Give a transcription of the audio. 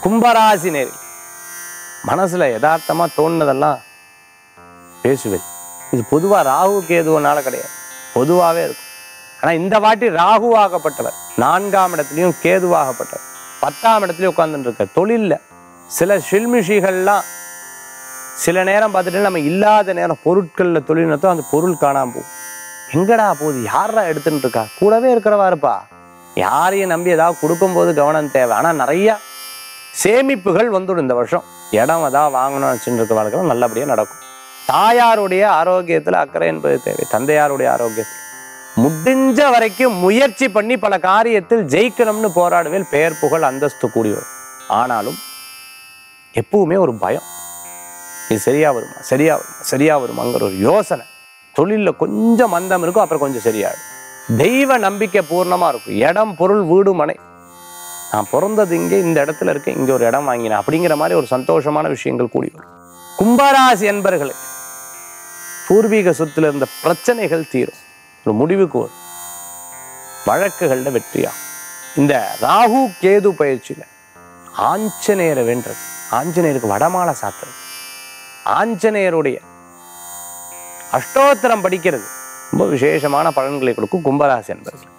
கும்பராசி நேரில் மனசுல யதார்த்தமா தோணுனதெல்லாம் பேசுவேன். இது பொதுவா ராகு கேதுவனால கிடையாது, பொதுவாகவே இருக்கும். ஆனா இந்த வாட்டி ராகுவாகப்பட்டவர் 4ஆம் இடத்துலையும் கேதுவாகப்பட்டவர் 10ஆம் இடத்துலயும் உட்கார்ந்துட்டு இருக்க. தொழில்ல சில ஷில்மிஷிகள்லாம் சில நேரம் பார்த்துட்டு நம்ம இல்லாத நேரம் பொருட்களில் தொழில் நடத்தும், அந்த பொருள் காணாம போகும். எங்கடா போகுது, யாரா எடுத்துட்டு இருக்கா, கூடவே இருக்கிறவா இருப்பா. யாரையும் நம்பி ஏதாவது கொடுக்கும்போது கவனம் தேவை. ஆனால் நிறைய சேமிப்புகள் வந்துடும் இந்த வருஷம். இடம் ஏதாவது வாங்கணும்னு வச்சுட்டு இருக்க வாழ்க்கை நல்லபடியாக நடக்கும். தாயாருடைய ஆரோக்கியத்தில் அக்கறை என்பது தேவை. தந்தையாருடைய ஆரோக்கியத்தில் முடிஞ்ச வரைக்கும் முயற்சி பண்ணி பல காரியத்தில் ஜெயிக்கணும்னு போராடுவேல். பெயர் புகழ் அந்தஸ்து கூடி வரும். ஆனாலும் எப்பவுமே ஒரு பயம், இது சரியா வருமா சரியா வருமா சரியா வருமாங்கிற ஒரு யோசனை. தொழிலில் கொஞ்சம் மந்தம் இருக்கும், அப்புறம் கொஞ்சம் சரியாடும். தெய்வ நம்பிக்கை பூர்ணமாக இருக்கும். இடம் பொருள் வீடு மனை, நான் பிறந்தது இங்கே, இந்த இடத்துல இருக்கேன், இங்கே ஒரு இடம் வாங்கினேன் அப்படிங்கிற மாதிரி ஒரு சந்தோஷமான விஷயங்கள் கூடி வரும். கும்பராசி என்பர்களுக்கு பூர்வீக சொத்துல இருந்த பிரச்சனைகள் தீரும், ஒரு முடிவுக்கு வரும். வழக்குகளில் வெற்றியாகும். இந்த ராகு கேது பயிற்சியில் ஆஞ்சநேயரை வென்றது, ஆஞ்சநேயருக்கு வடமாலை சாத்துறது, ஆஞ்சநேயருடைய அஷ்டோத்திரம் படிக்கிறது ரொம்ப விசேஷமான பலன்களை கொடுக்கும் கும்பராசி என்பர்கள்.